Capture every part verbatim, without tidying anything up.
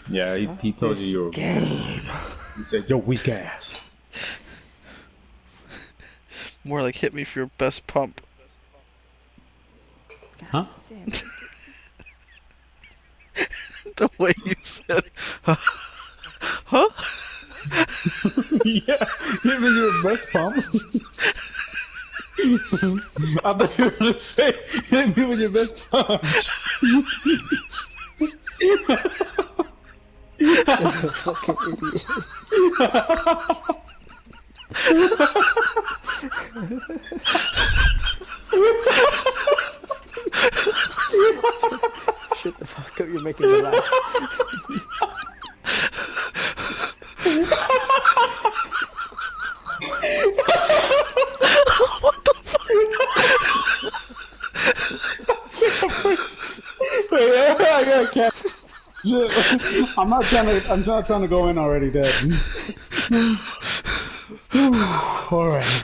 Yeah, he, he told you you were game. You said, yo, weak ass. More like hit me for your best pump. Huh? Damn. The way you said, huh? Huh? Yeah, hit me your best pump. I thought you were going to say, hit me with your best punch. That's a fucking idiot. Shut the fuck up, you're making me laugh. What the fuck? Wait, I got a cat. I'm not trying to. I'm not trying to go in already, Dad. All right.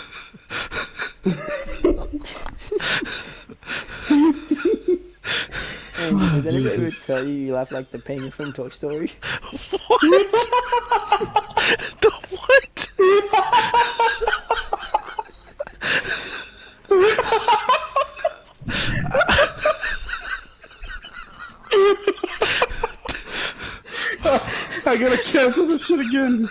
And Oh, did anybody ever Jesus. tell you you laugh like the penguin from Toy Story? What? The what? I gotta cancel this shit again.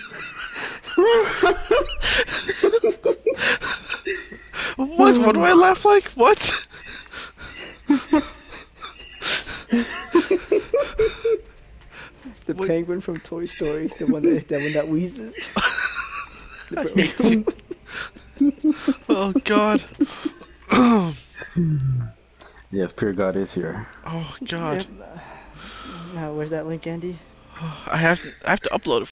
What? What do I laugh like? What? The What? penguin from Toy Story, the one that, the one that wheezes. Oh God. Yes, Pure God is here. Oh God. Yep. Now, where's that link, Andy? I have I have to upload it